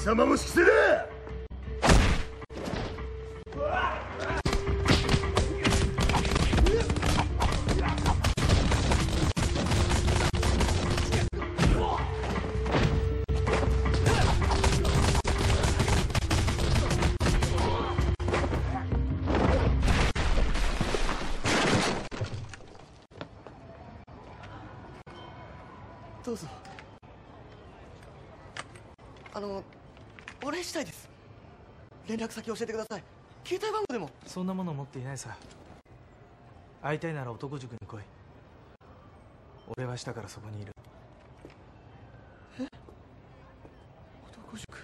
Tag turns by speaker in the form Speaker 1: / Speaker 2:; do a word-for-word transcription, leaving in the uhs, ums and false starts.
Speaker 1: 様も粛清だ。
Speaker 2: どうぞ。あのお礼したいです。連絡先教えてください。携帯番号でも。
Speaker 3: そんなもの持っていないさ。会いたいなら男塾に来い。俺は下からそこにいる。
Speaker 2: え？男塾。